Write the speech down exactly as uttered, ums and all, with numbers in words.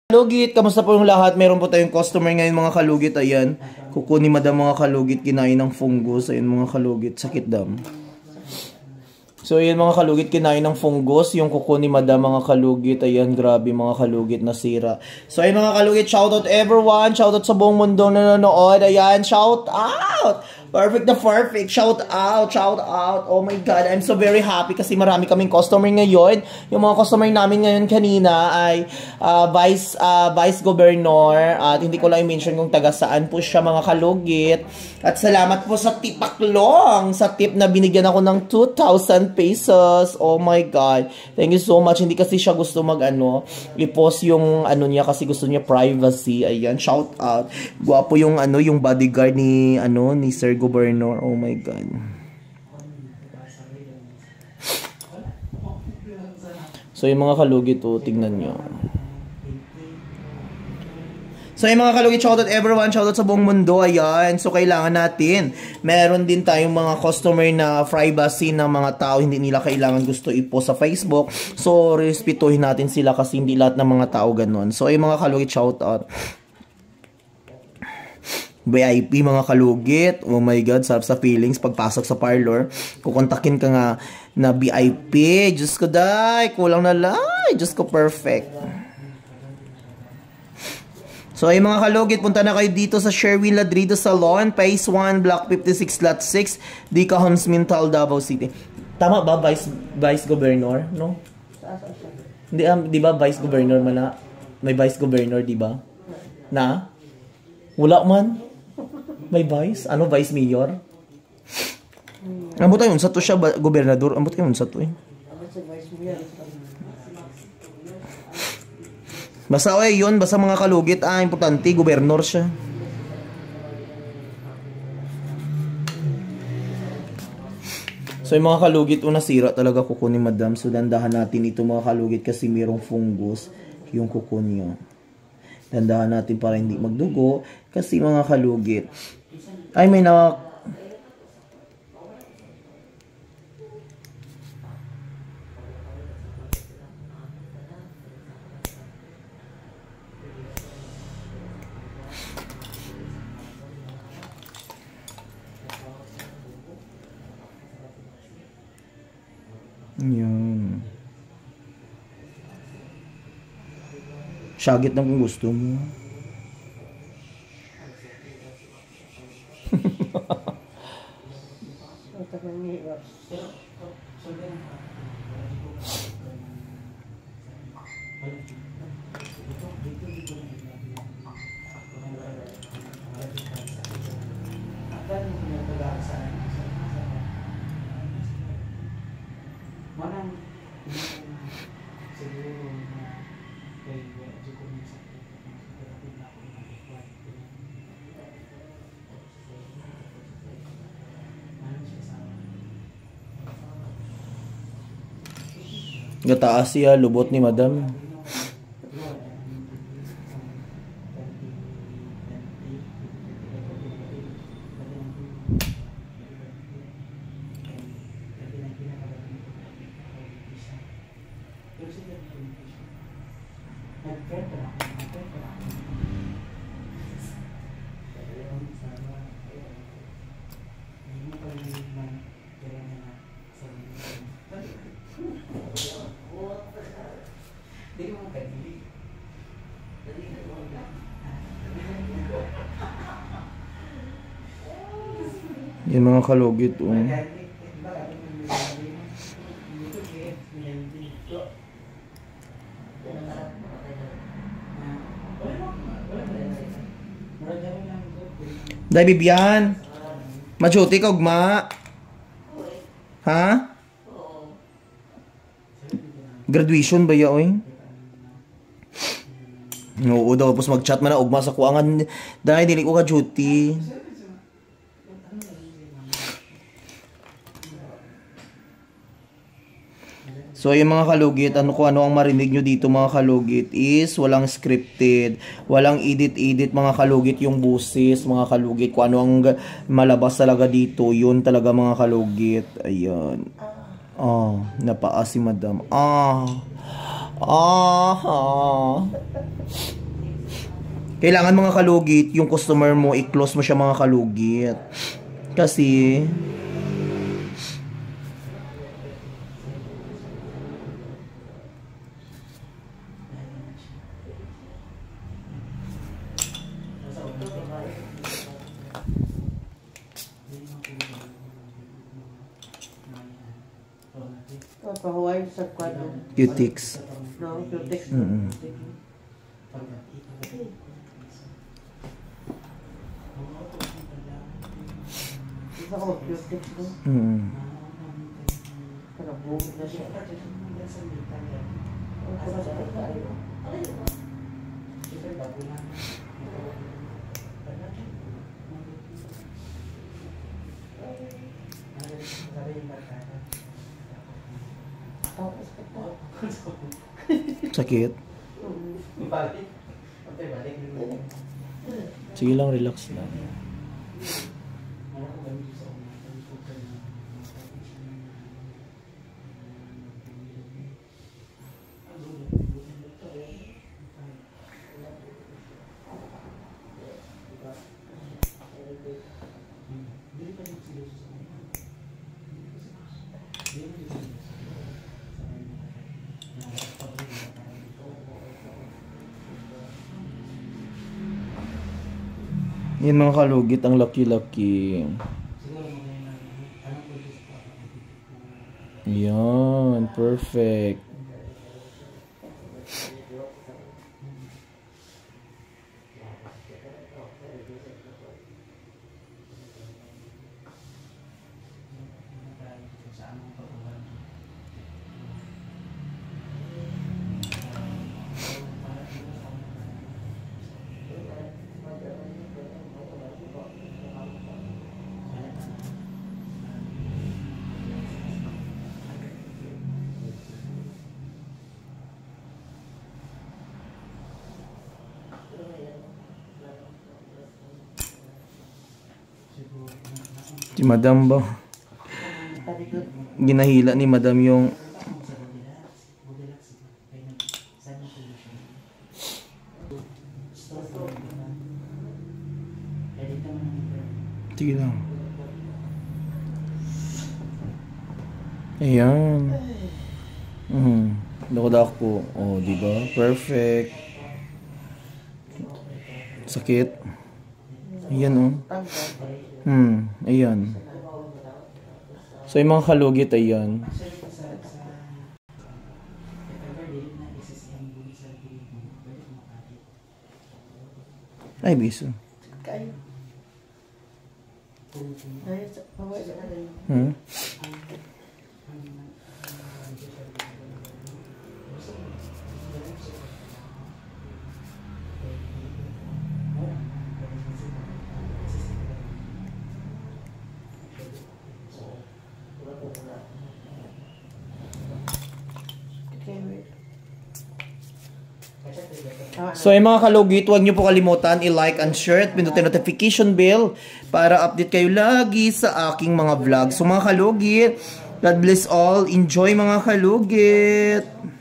Kalugit, kamusta po yung lahat? Meron po tayong customer ngayon mga kalugit. Ayan, kukunin madam mga kalugit, kinain ng fungus. Ayan mga kalugit, sakit dam. So ayan mga kalugit, kinain ng fungus. Yung kukunin madam mga kalugit. Ayan, grabe mga kalugit, nasira. So ayan mga kalugit, shoutout everyone. Shoutout sa buong mundo na nanonood. Ayan, shout out! Perfect na perfect. Shout out, shout out. Oh my God, I'm so very happy kasi marami kaming customer ngayon. Yung mga customer namin ngayon kanina ay uh, Vice uh, Vice Governor. At hindi ko lang i-mention kung taga saan po siya mga kalugit. At salamat po sa tipaklong. Sa tip na binigyan ako ng two thousand pesos. Oh my God. Thank you so much. Hindi kasi siya gusto mag ano, i-post yung ano niya kasi gusto niya privacy. Ayan, shout out. Guwapo yung ano, yung bodyguard ni ano, ni Sir Governor. Oh my God. So yung mga kalugit oh, tingnan nyo. So yung mga kalugit, shoutout everyone, shoutout sa buong mundo. Ayan, so kailangan natin, meron din tayong mga customer na privacy ng mga tao, hindi nila kailangan gusto i-post sa Facebook. So respetuhin natin sila kasi hindi lahat ng mga tao ganun. So yung mga kalugit, shoutout V I P mga kalugit. Oh my God, sarap sa feelings pagpasok sa parlor. Kukontakin ka nga na V I P. Diyos ko day, kulang na lang. Diyos ko, perfect. So ay mga kalugit, punta na kayo dito sa Sherwin Ladrido Salon, Phase one, Block fifty-six, Lot six, Di Cahons Mintal, Davao City. Tama ba, Vice, Vice Governor? No? Hindi, um, di ba Vice Governor man na? May Vice Governor, di ba? Na? Wala man? May vice? Ano vice mayor? Ambot tayo sa to siya, gobernador. Ambot kayo sa to eh. Basta oy, yun, basta mga kalugit, ah, importante, gobernador siya. So yung mga kalugit, una sira talaga kuko ni madam. So dandahan natin ito mga kalugit kasi mayroong fungus yung kuko niya. Dandahan natin para hindi magdugo kasi mga kalugit ay may na yan. Syagit na kung gusto mo. Gataas siya, lubot ni madam. Yan mga kalugit oh. Dai Bibian, majuti ka ugma. Ha? Graduation ba ya oy? Oo daw, tapos mag-chat man na ugma sa kuangan. Dahil dili ko ka duty. So yung mga kalugit, ano ko ano ang marinig nyo dito mga kalugit is walang scripted, walang edit-edit mga kalugit yung busis, mga kalugit. Kung ano ang malabas talaga dito, yun talaga mga kalugit. Ayan. Ah, napaa si madam. Ah. Ah. Ah. Kailangan mga kalugit, yung customer mo, i-close mo siya mga kalugit. Kasi, Q-Tix. No, Q-Tix. Mm-mm. Isa ko Q-Tix no? Mm-mm. Kanabugin na siya. Sakit. Sige lang, relax lang. Yan mga kalugit, ang lucky-lucky. Yan, perfect. Si Madam ba? Ginahila ni Madam yung sige lang. Ayan. Mhm. Dako-dako. Oh, di ba? Perfect. Sakit. Ayan oh. Hmm, ayan. So, yung mga kalugit, ayan. Ay, biso. Hmm? So ay mga kalugit, huwag niyo po kalimutan i-like and share at pinutin notification bell para update kayo lagi sa aking mga vlog. So mga kalugit, God bless all. Enjoy mga kalugit.